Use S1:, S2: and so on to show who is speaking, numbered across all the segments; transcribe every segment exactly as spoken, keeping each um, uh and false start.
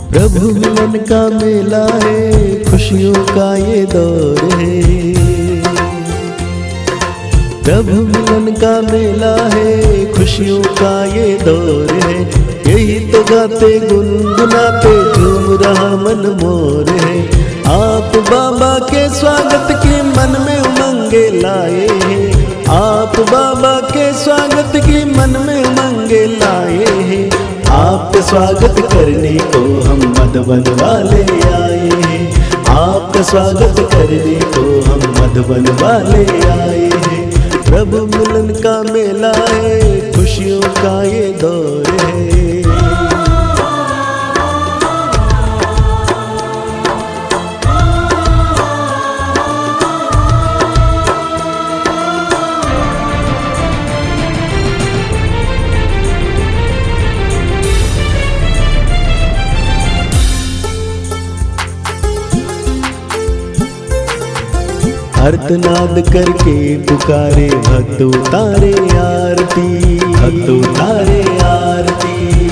S1: प्रभु मिलन का मेला है, खुशियों का ये दौर है। प्रभु मिलन का मेला है, खुशियों का ये दौर है। यही तो गाते गुनगुनाते झूम रहा मन मोर है। आप बाबा के स्वागत की मन में उमंगे लाए हैं। आप बाबा के स्वागत की मन में उमंगे लाए हैं। आपका स्वागत करने को हम मधुबन वाले आए हैं। आपका स्वागत करने को हम मधुबन वाले आए हैं। प्रभु मिलन का मेला है, खुशियों का ये दौर है। अर्तनाद करके पुकारे भक्त उतारे आरती, भक्त उतारे आरती।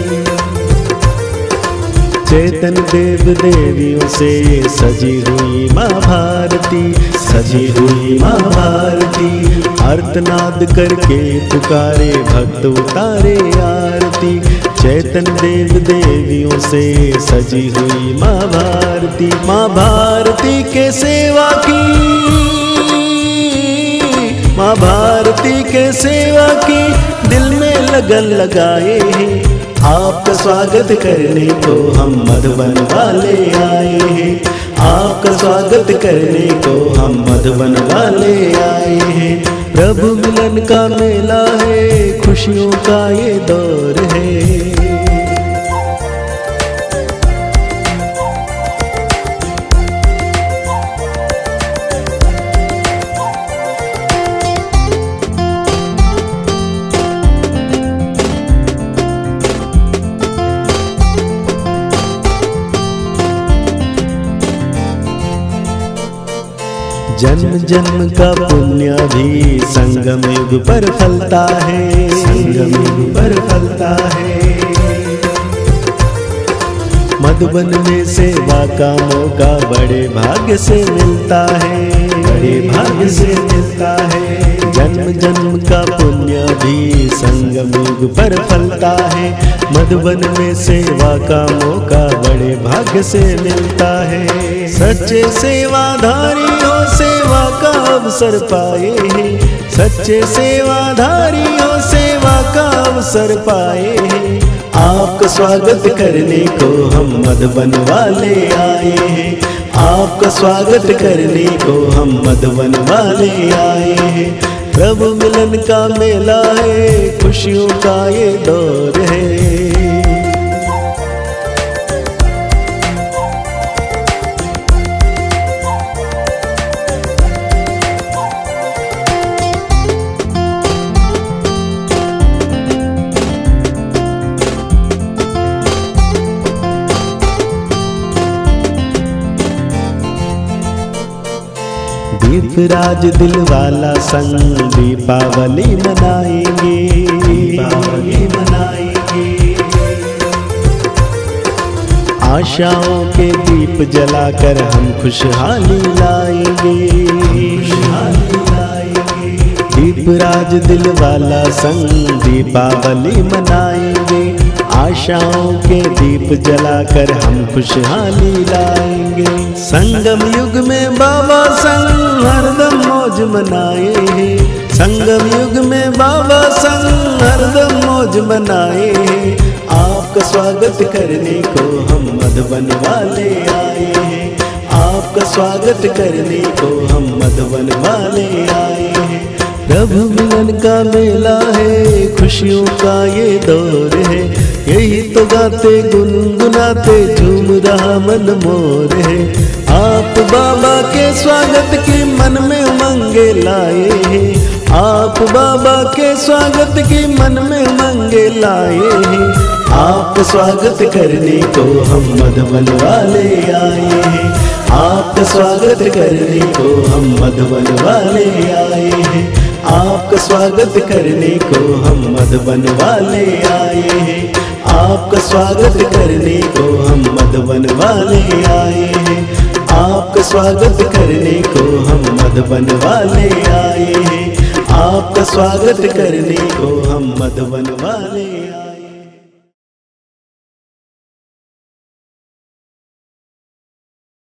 S1: चेतन देव देवियों से सजी हुई माँ भारती, सजी हुई माँ भारती। अर्तनाद करके पुकारे भक्त उतारे आरती। चैतन देव देवियों से सजी हुई माँ भारती। माँ भारती के सेवा की, माँ भारती के सेवा की दिल में लगन लगाए हैं। आपका स्वागत करने को हम मधुबन वाले आए हैं। आपका स्वागत करने को हम मधुबन वाले आए हैं। प्रभु मिलन का मेला है, खुशियों का ये दौर है। जन्म जन्म का पुण्य भी संगम युग पर फलता है, संगम युग पर फलता है। मधुबन में सेवा का मौका बड़े भाग्य से मिलता है, बड़े भाग्य से मिलता है। जन्म जन्म का पुण्य भी संगम युग पर फलता है। मधुबन में सेवा का मौका बड़े भाग्य से मिलता है। सच्चे सेवाधारी हो सेवा का अवसर पाए हैं। सच्चे सेवाधारी हो सेवा का अवसर पाए हैं। आपका स्वागत करने को हम मधुबन वाले आए हैं। आपका स्वागत करने को हम मधुबन वाले आए हैं। प्रभु मिलन का मेला है, खुशियों का ये दौर है। दीपराज दिल वाला संग दीपावली मनाएंगे, दीपावली मनाएंगे। आशाओं के दीप जलाकर हम खुशहाली लाएंगे, खुशहाली लाएंगे। दीपराज दिल वाला संग दीपावली मनाएंगे। आशाओं के दीप जलाकर हम खुशहाली लाएंगे। संगम युग में बाबा संग हरदम मौज मनाए हैं। संगम युग में बाबा संग हरदम मौज मनाए हैं। आपका स्वागत करने को हम मधुबन वाले आए हैं। आपका स्वागत करने को हम मधुबन वाले आए हैं। प्रभु मिलन का मेला है, खुशियों का ये दौर है। यही तो गाते गुनगुनाते झूम रहा मन मोर है। आप बाबा के स्वागत की मन में उमंगे लाए हैं। आप बाबा के स्वागत की मन में उमंगे लाए हैं। आपका स्वागत करने को हम मधुबन वाले आए हैं। आपका स्वागत करने को हम मधुबन वाले आए हैं। आपका स्वागत करने को हम मधुबन वाले आए हैं। आपका स्वागत करने को हम मधुबन वाले आए हैं। आपका स्वागत करने को हम मधुबन वाले आए हैं। आपका स्वागत करने को हम मधुबन वाले आए हैं।